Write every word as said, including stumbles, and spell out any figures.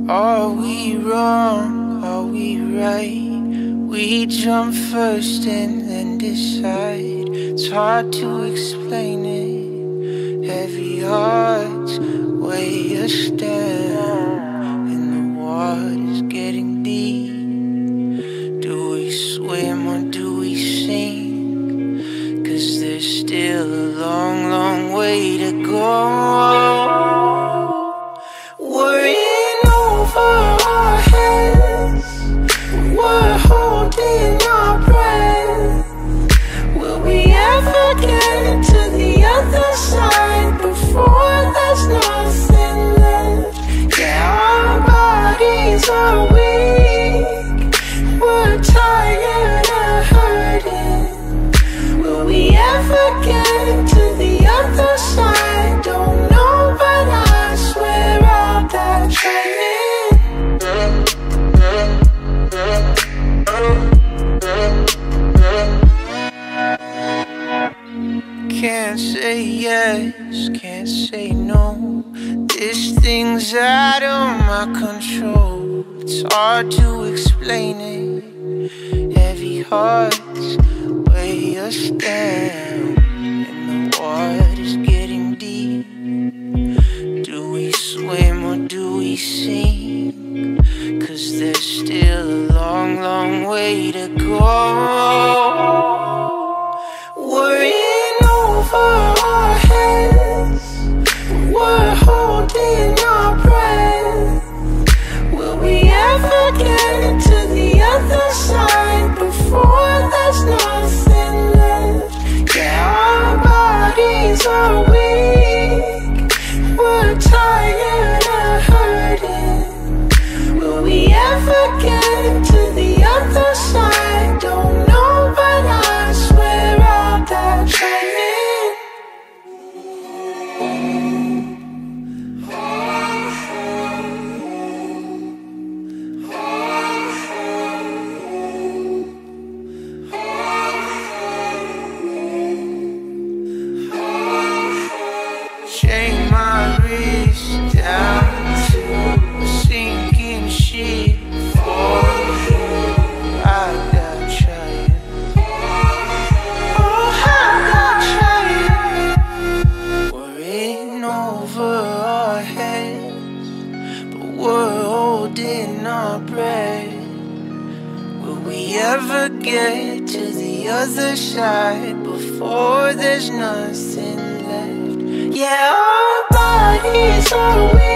Are we wrong? Are we right? We jump first and then decide. It's hard to explain it. Heavy hearts weigh us down, and the water's getting deep. Do we swim or do we sink? 'Cause there's still a long, long way to go. Worrying over our heads, we're holding our breath. Will we ever get to the other side before there's nothing left? Yeah, our bodies are weak, we're tired of hurting. Will we ever get to the other side? Don't know, but I swear I'll die trying. Can't say yes, can't say no. This thing's out of my control. It's hard to explain it. Heavy hearts weigh us down, and the water's getting deep. Do we swim or do we sink? 'Cause there's still a long, long way to go. Worrying over our heads, we're holding our breath. Will we ever get to the other side before there's nothing left? Yeah, our bodies are weak, we're tired of hurting. Will we ever get to the other side? Don't know, but I swear I'll die trying. Chain my wrist down to a sinking ship for you. I got trying. Oh, I got trying. Worrying over our heads, but we're holding our breath. Will we ever get to the other side before there's nothing left? Yeah, our bodies are weak.